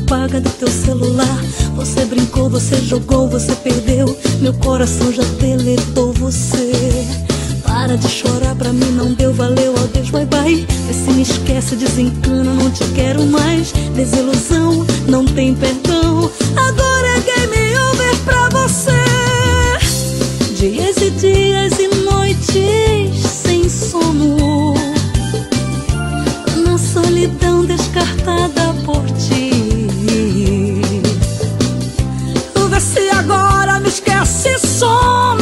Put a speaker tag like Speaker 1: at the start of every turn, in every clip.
Speaker 1: apaga do teu celular. Você brincou, você jogou, você perdeu. Meu coração já deletou você. Para de chorar, pra mim não deu, valeu, adeus, bye bye. Vê se me esquece, desencana, não te quero mais. Desilusão, não tem perdão. Agora é game over pra você. Dias e dias e noites sem sono, na solidão descartada por ti. Vê se agora me esquece e some.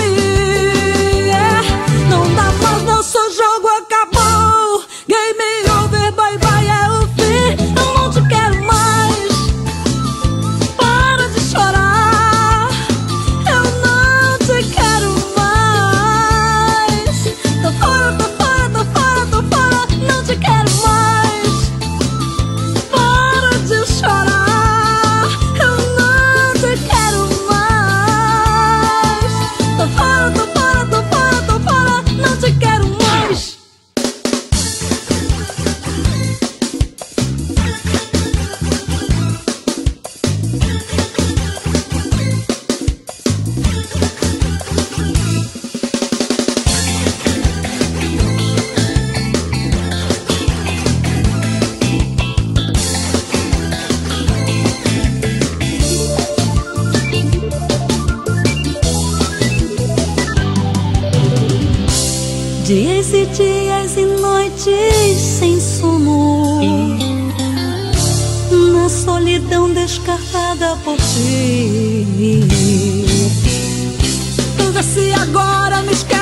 Speaker 1: Não dá mais, nosso jogo acabou. Game over, bye bye, é o fim. Eu não te quero mais. Para de chorar. Eu não te quero mais. Tô fora, tô fora, tô fora, tô fora. Não te quero mais. Para de chorar. Eu não te quero mais. Tô fora, tô fora, tô fora, tô fora. Não te quero mais. Dias e dias e noites sem sono, na solidão descartada por ti. Vê se agora me esquece.